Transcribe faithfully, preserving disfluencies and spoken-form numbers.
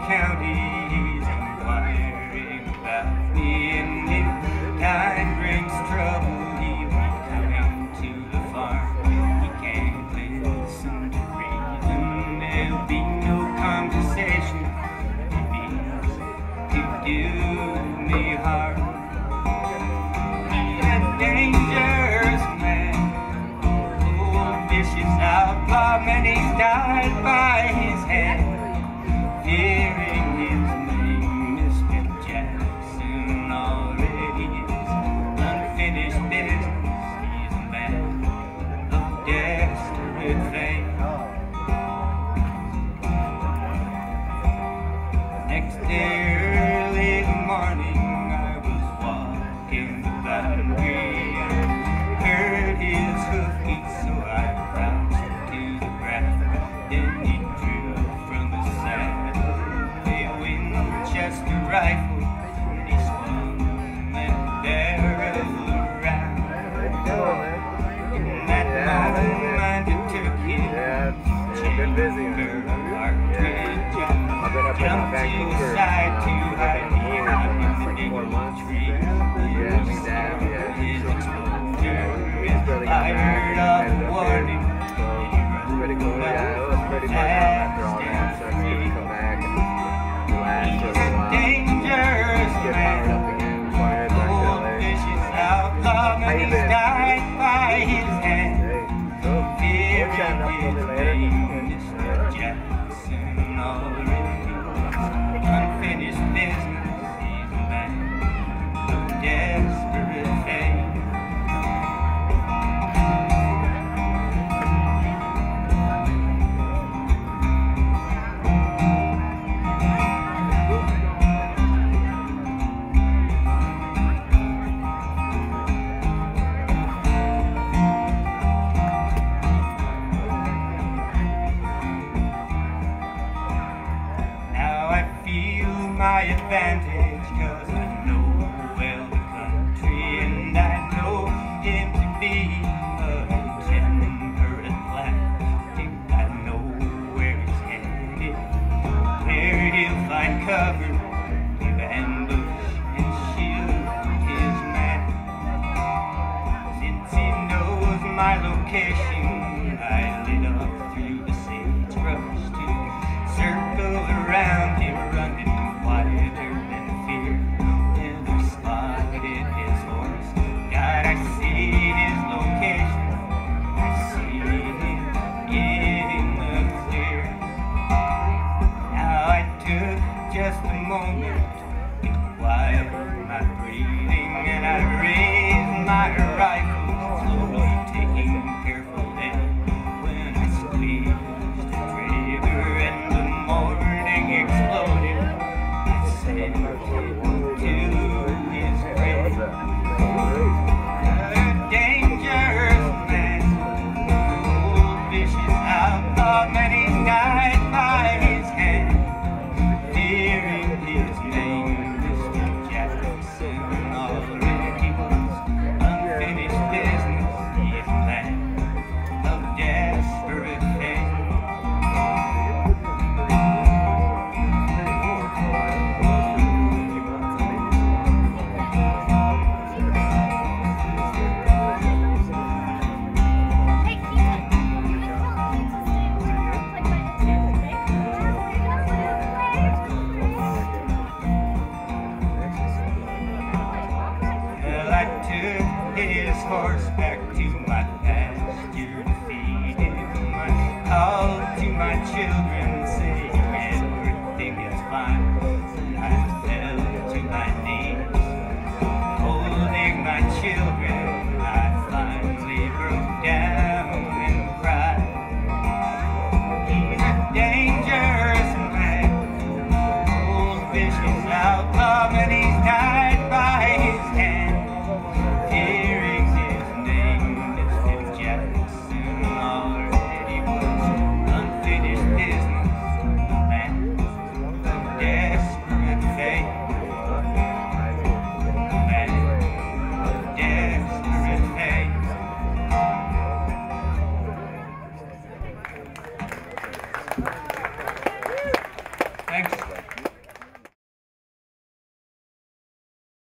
county, he's inquiring about me, and if time brings trouble, he'll be coming to the farm. He can't listen to reason, there'll be no conversation. He means to do me harm. He's a dangerous man, old vicious outlaw, many's died by his hand. Fearing his name, Mister Jackson already is unfinished business. He's a man of desperate fame. Next day early in the morning, I was walking the boundary. I heard his hoofbeats, so I crouched to the ground. Then he drew from his saddle a Winchester rifle, and he swung that barrel around. In that moment it took him chamber cartridge and jumped to his side to hide behind the dingle tree. His exposure is fired off a warning, and he rolled out fast and free. He's a dangerous man, old vicious outlaw, many's died by his hand. Fearing his name, Mister Jackson already unfinished business. He's a man of desperate fame. My advantage, cause I know well the country, and I know him to be a temperate black. I know where he's headed, where he'll find cover to ambush and shoot his man. Since he knows my location, I lit up through the sagebrush to circle around him, running quieter than fear. Never spotted his horse. God, I see his location. I see him getting the clear. Now I took just a moment to quiet my breathing, and I raised my rifle, slowly taking careful aim. When I squeezed the trigger and the morning exploded, to his grave. A dangerous man, old vicious outlaw, many's died by his hand. Fearing his name, Mister Jackson already was unfinished business. He's a man of desperate fame. His horse back to my pasture to feed him. I called to my children, saying everything is fine. And I fell to my knees, holding my children. I finally broke down and cried. He's a dangerous man, old vicious outlaw, and he's died.